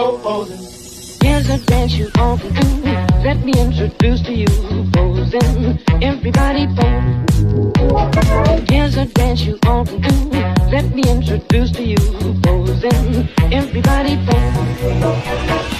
go posing. Here's a dance you all can do. Let me introduce to you posing. Everybody pose. Here's a dance you all can do. Let me introduce to you posing. Everybody pose.